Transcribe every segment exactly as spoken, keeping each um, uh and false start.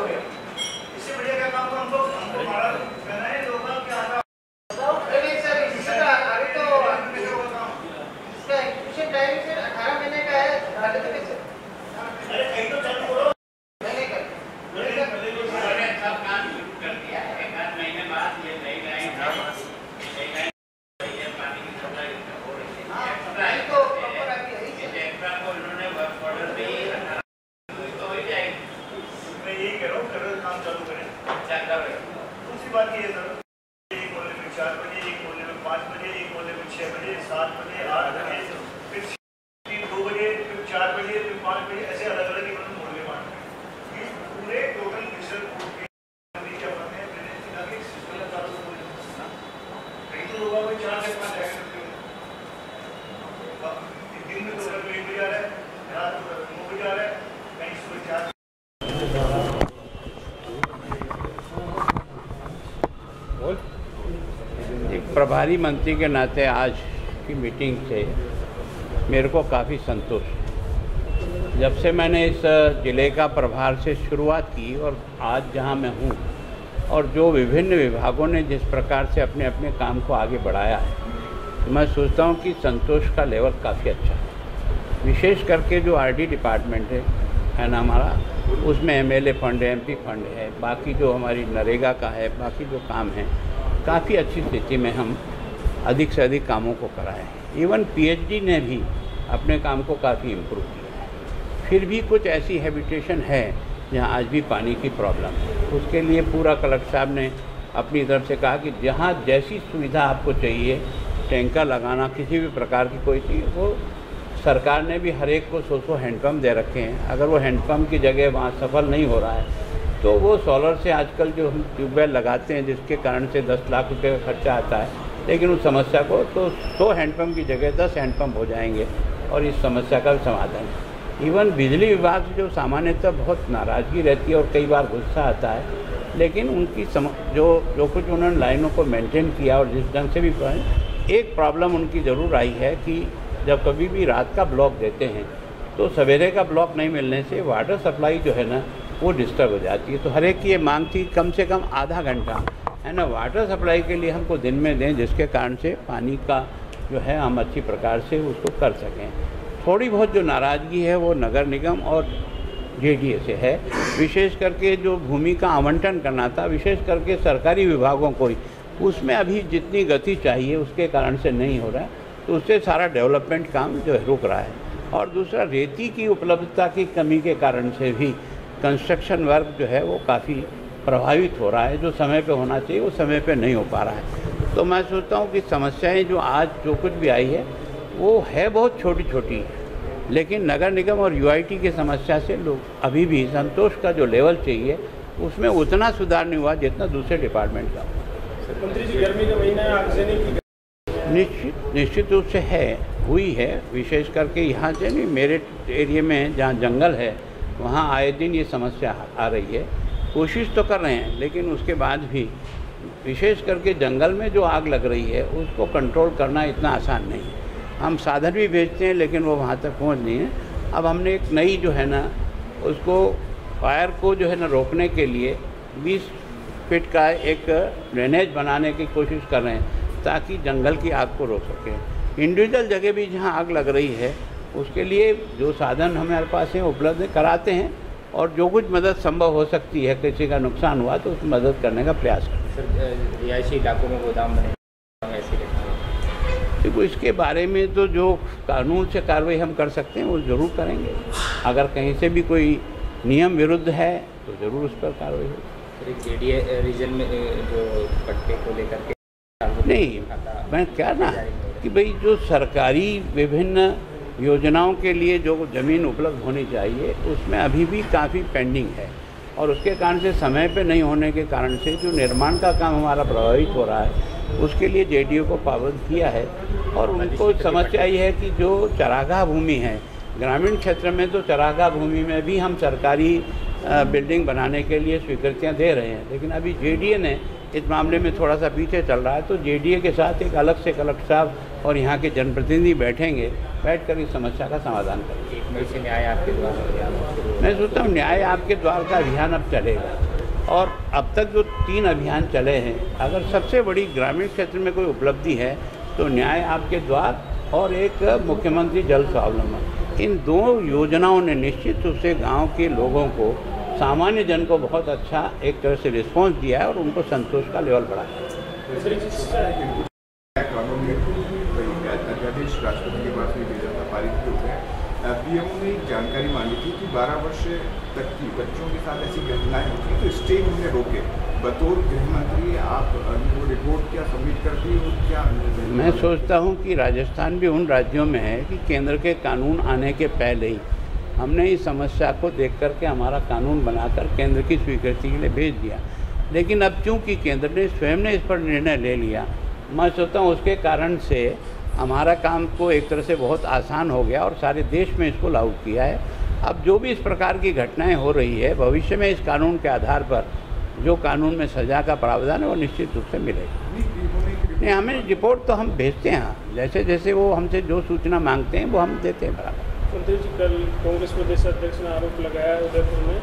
गया। इससे बढ़िया क्या काम हमको हमको हमारा कहना है लोकल के आना नहीं सर, इससे तो अभी तो इसका एग्जीक्यूशन टाइम सर अठारह महीने का है। हाले तो कैसे अरे कहीं तो चालू करो। नहीं नहीं कर मैंने सब काम शुरू कर दिया है। एक आध महीने बाद ये नई लाइन है, नई लाइन ये पानी की सप्लाई हो रही है। हाँ, सप्लाई तो प्रॉपर आती है इस एक्स्ट्रा को इन्होंने वर्क ऑर्डर भी तो हो जाएगी। मैं यही कह रहा हूँ कल काम चालू करें। क्या कर रहे हो? दूसरी बात ये है सर, एक मोहल्ले में चार बजे, एक मोहल्ले में पाँच बजे, एक मोहल्ले में छः बजे, सात बजे, आठ बजे, फिर तीन दो बजे, फिर चार बजे, फिर पाँच बजे, ऐसे अलग अलग इन्होंने मोहल्ले बांटे। ये पूरे टोटल मिशन कोड के क्या बनते हैं मैंने सीधा के सिस्टम में चालू हो गया। कहीं तो लोगों को चार से पाँच जाएगा दिन में तो एक बजे आ रहा है, रात को नौ बजे आ रहा है, कहीं सुबह चार। एक प्रभारी मंत्री के नाते आज की मीटिंग से मेरे को काफ़ी संतोष है। जब से मैंने इस ज़िले का प्रभार से शुरुआत की और आज जहां मैं हूं और जो विभिन्न विभागों ने जिस प्रकार से अपने अपने काम को आगे बढ़ाया है, तो मैं सोचता हूं कि संतोष का लेवल काफ़ी अच्छा है। विशेष करके जो आरडी डिपार्टमेंट है है ना हमारा, उसमें एमएलए फंड है, एमपी फंड है, बाकी जो हमारी नरेगा का है, बाकी जो काम है, काफ़ी अच्छी स्थिति में हम अधिक से अधिक कामों को कराए हैं। इवन पीएचडी ने भी अपने काम को काफ़ी इम्प्रूव किया है। फिर भी कुछ ऐसी हैबिटेशन है जहां आज भी पानी की प्रॉब्लम है। उसके लिए पूरा कलेक्टर साहब ने अपनी तरफ से कहा कि जहां जैसी सुविधा आपको चाहिए, टैंकर लगाना, किसी भी प्रकार की कोई चीज़, वो सरकार ने भी हर एक को सौ सौ हैंडपम्प दे रखे हैं। अगर वो हैंडपम्प की जगह वहाँ सफल नहीं हो रहा है तो वो सोलर से आजकल जो हम ट्यूबवेल लगाते हैं जिसके कारण से दस लाख रुपए का खर्चा आता है, लेकिन उस समस्या को तो सौ हैंडपम्प की जगह दस हैंडपम्प हो जाएंगे और इस समस्या का भी समाधान। इवन बिजली विभाग से जो सामान्यतः बहुत नाराज़गी रहती है और कई बार गुस्सा आता है, लेकिन उनकी सम, जो जो कुछ उन्होंने लाइनों को मेंटेन किया और जिस ढंग से भी, एक प्रॉब्लम उनकी ज़रूर आई है कि जब कभी भी रात का ब्लॉक देते हैं तो सवेरे का ब्लॉक नहीं मिलने से वाटर सप्लाई जो है ना वो डिस्टर्ब हो जाती है। तो हर एक की ये मांग थी कम से कम आधा घंटा है ना वाटर सप्लाई के लिए हमको दिन में दें, जिसके कारण से पानी का जो है हम अच्छी प्रकार से उसको कर सकें। थोड़ी बहुत जो नाराज़गी है वो नगर निगम और जेडीए से है, विशेष करके जो भूमि का आवंटन करना था, विशेष करके सरकारी विभागों को ही, उसमें अभी जितनी गति चाहिए उसके कारण से नहीं हो रहा है, तो उससे सारा डेवलपमेंट काम जो है रुक रहा है। और दूसरा, रेती की उपलब्धता की कमी के कारण से भी कंस्ट्रक्शन वर्क जो है वो काफ़ी प्रभावित हो रहा है। जो समय पे होना चाहिए वो समय पे नहीं हो पा रहा है। तो मैं सोचता हूँ कि समस्याएं जो आज जो कुछ भी आई है वो है बहुत छोटी छोटी, लेकिन नगर निगम और यूआईटी की समस्या से लोग अभी भी संतोष का जो लेवल चाहिए उसमें उतना सुधार नहीं हुआ जितना दूसरे डिपार्टमेंट का। मंत्री जी, गर्मी का महीना है, आगजनी की निश्चित निश्चित रूप से है, हुई है। विशेष करके यहाँ से नहीं, मेरे एरिया में जहाँ जंगल है वहाँ आए दिन ये समस्या आ रही है। कोशिश तो कर रहे हैं, लेकिन उसके बाद भी विशेष करके जंगल में जो आग लग रही है उसको कंट्रोल करना इतना आसान नहीं है। हम साधन भी भेजते हैं लेकिन वो वहाँ तक पहुँच नहीं है। अब हमने एक नई जो है ना उसको फायर को जो है ना रोकने के लिए बीस फीट का एक ड्रेनेज बनाने की कोशिश कर रहे हैं ताकि जंगल की आग को रोक सकें। इंडिविजुअल जगह भी जहाँ आग लग रही है उसके लिए जो साधन हमारे पास हैं उपलब्ध कराते हैं, और जो कुछ मदद संभव हो सकती है, किसी का नुकसान हुआ तो उसकी मदद करने का प्रयास करते हैं। सर, रिहायशी इलाकों में गोदाम बने ऐसे देखो, इसके बारे में तो जो कानून से कार्रवाई हम कर सकते हैं वो ज़रूर करेंगे। अगर कहीं से भी कोई नियम विरुद्ध है तो ज़रूर उस पर कार्रवाई होगी। सर, जेडीए रीजन में जो पट्टे को लेकर के नहीं, मैं क्या ना कि भाई जो सरकारी विभिन्न योजनाओं के लिए जो ज़मीन उपलब्ध होनी चाहिए उसमें अभी भी काफ़ी पेंडिंग है, और उसके कारण से समय पे नहीं होने के कारण से जो निर्माण का काम हमारा प्रभावित हो रहा है उसके लिए जेडीओ को पाबंद किया है। और उनको समस्या ये है कि जो चरागाह भूमि है ग्रामीण क्षेत्र में, तो चरागाह भूमि में भी हम सरकारी बिल्डिंग बनाने के लिए स्वीकृतियाँ दे रहे हैं, लेकिन अभी जेडीए ने इस मामले में थोड़ा सा पीछे चल रहा है। तो जेडीए के साथ एक अलग से कलेक्टर साहब और यहाँ के जनप्रतिनिधि बैठेंगे, बैठ कर इस समस्या का समाधान करेंगे। एक मई से न्याय आपके द्वारा मैं सोचता हूँ न्याय आपके द्वार का अभियान अब चलेगा, और अब तक जो तीन अभियान चले हैं, अगर सबसे बड़ी ग्रामीण क्षेत्र में कोई उपलब्धि है तो न्याय आपके द्वार और एक मुख्यमंत्री जल स्वावलंबन, इन दो योजनाओं ने निश्चित रूप से गांव के लोगों को, सामान्य जन को बहुत अच्छा एक तरह से रिस्पांस दिया है और उनको संतोष का लेवल बढ़ाया। अध्यादेश राष्ट्रपति के पास में भेजा था, पारित हो गया। पीएमओ ने जानकारी मांगी थी कि बारह वर्ष तक की बच्चों के साथ ऐसी घटनाएं होती हैं तो स्टे उन्हें रोके। बतौर गृह मंत्री आप वो रिपोर्ट क्या सबमिट करती हो क्या? मैं सोचता हूं कि राजस्थान भी उन राज्यों में है कि केंद्र के कानून आने के पहले ही हमने इस समस्या को देख करके हमारा कानून बनाकर केंद्र की स्वीकृति के लिए भेज दिया, लेकिन अब चूँकि केंद्र ने स्वयं ने इस पर निर्णय ले लिया, मैं सोचता हूँ उसके कारण से हमारा काम को एक तरह से बहुत आसान हो गया और सारे देश में इसको लागू किया है। अब जो भी इस प्रकार की घटनाएं हो रही है, भविष्य में इस कानून के आधार पर जो कानून में सज़ा का प्रावधान है वो निश्चित रूप से मिलेगा। नहीं, हमें रिपोर्ट तो हम भेजते हैं, जैसे जैसे वो हमसे जो सूचना मांगते हैं वो हम देते हैं बराबर। मंत्री जी, कल कांग्रेस प्रदेश अध्यक्ष ने आरोप लगाया उदयपुर में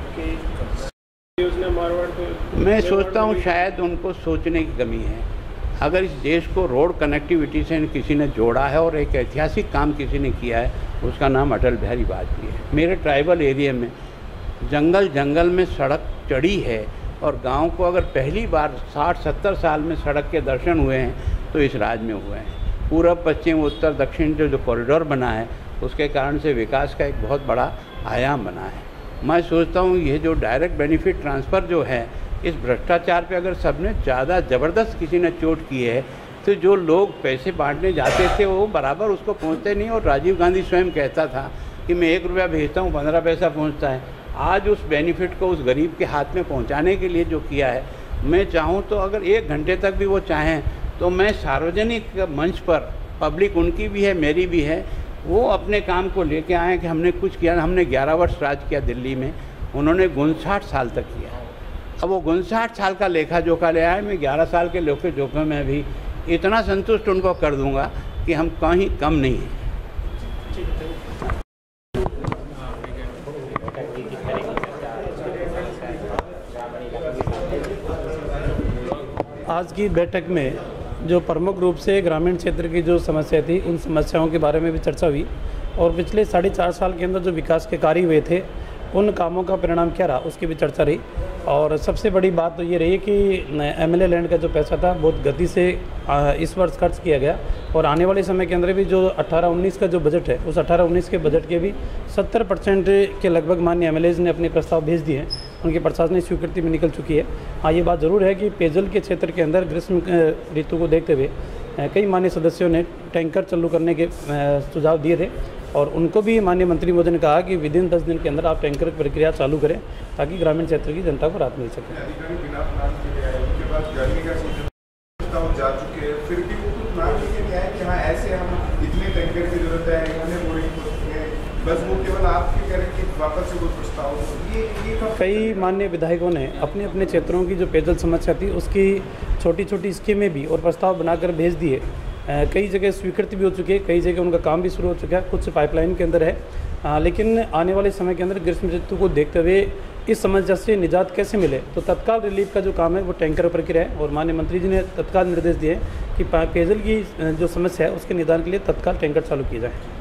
कि योजना मारवाड़ को, मैं सोचता हूँ शायद उनको सोचने की कमी है। अगर इस देश को रोड कनेक्टिविटी से किसी ने जोड़ा है और एक ऐतिहासिक काम किसी ने किया है, उसका नाम अटल बिहारी वाजपेयी है। मेरे ट्राइबल एरिया में जंगल जंगल में सड़क चढ़ी है और गांव को अगर पहली बार साठ सत्तर साल में सड़क के दर्शन हुए हैं तो इस राज्य में हुए हैं। पूरब पश्चिम उत्तर दक्षिण जो जो कॉरिडोर बना है उसके कारण से विकास का एक बहुत बड़ा आयाम बना है। मैं सोचता हूँ ये जो डायरेक्ट बेनिफिट ट्रांसफ़र जो है, इस भ्रष्टाचार पे अगर सबने ज़्यादा ज़बरदस्त किसी ने चोट की है तो जो लोग पैसे बांटने जाते थे वो बराबर उसको पहुंचते नहीं। और राजीव गांधी स्वयं कहता था कि मैं एक रुपया भेजता हूँ पंद्रह पैसा पहुंचता है। आज उस बेनिफिट को उस गरीब के हाथ में पहुंचाने के लिए जो किया है, मैं चाहूँ तो अगर एक घंटे तक भी वो चाहें तो मैं सार्वजनिक मंच पर, पब्लिक उनकी भी है मेरी भी है, वो अपने काम को लेके आए कि हमने कुछ किया। हमने ग्यारह वर्ष राज किया दिल्ली में, उन्होंने उनसठ साल तक किया। अब वो उनसठ साल का लेखा जोखा ले आए, मैं ग्यारह साल के लेखे जोखे में भी इतना संतुष्ट उनको कर दूंगा कि हम कहीं कम नहीं हैं। आज की बैठक में जो प्रमुख रूप से ग्रामीण क्षेत्र की जो समस्या थी, उन समस्याओं के बारे में भी चर्चा हुई और पिछले साढ़े चार साल के अंदर जो विकास के कार्य हुए थे उन कामों का परिणाम क्या रहा उसकी भी चर्चा रही। और सबसे बड़ी बात तो ये रही कि एमएलए लैंड का जो पैसा था बहुत गति से इस वर्ष खर्च किया गया और आने वाले समय के अंदर भी जो अठारह उन्नीस का जो बजट है, उस अठारह उन्नीस के बजट के भी सत्तर परसेंट के लगभग माननीय एमएलएज ने अपने प्रस्ताव भेज दिए हैं, उनकी प्रशासनिक स्वीकृति में निकल चुकी है। हाँ, ये बात ज़रूर है कि पेयजल के क्षेत्र के अंदर ग्रीष्म ऋतु को देखते हुए कई मान्य सदस्यों ने टैंकर चालू करने के सुझाव दिए थे और उनको भी माननीय मंत्री महोदय ने कहा कि विद इन दस दिन के अंदर आप टैंकर की प्रक्रिया चालू करें ताकि ग्रामीण क्षेत्र की जनता को राहत मिल सके। जा चुके हैं फिर भी वो कुछ मान लेके नहीं आए कि हाँ ऐसे हम इतने टैंकर की जरूरत है, इतने बोरिंग होती है, बस वो केवल आपके करें कि वापस से कोई प्रस्ताव हो। ये ये कई माननीय विधायकों ने अपने अपने क्षेत्रों की जो पेयजल समस्या थी उसकी छोटी छोटी स्कीमें भी और प्रस्ताव बनाकर भेज दिए। कई जगह स्वीकृति भी हो चुकी है, कई जगह उनका काम भी शुरू हो चुका है, कुछ पाइपलाइन के अंदर है। आ, लेकिन आने वाले समय के अंदर ग्रीष्म ऋतु को देखते हुए इस समस्या से निजात कैसे मिले, तो तत्काल रिलीफ का जो काम है वो टैंकर प्रक्रिया है और माननीय मंत्री जी ने तत्काल निर्देश दिए कि पेयजल की जो समस्या है उसके निदान के लिए तत्काल टैंकर चालू किए जाए।